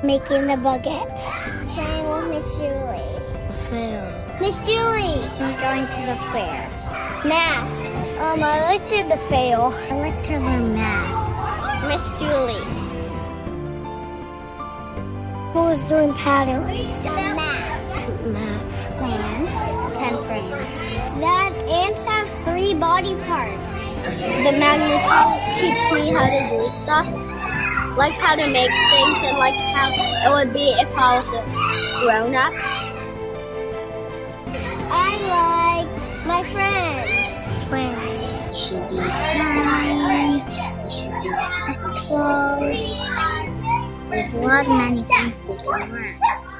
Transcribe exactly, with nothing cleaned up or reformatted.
Making the baguettes. Playing with Miss Julie. Fair. Miss Julie! I'm going to the fair. Math. Um, I like to the fair. I like to learn math. Miss Julie. Who was doing patterns? The math. Math. Ants. Ten frames. That ants have three body parts. The magnetons teach me how to do stuff. Like how to make things and like how it would be if I was a grown up. I like my friends. Friends. You should be kind. You should be respectful. There's a lot of many things we can learn.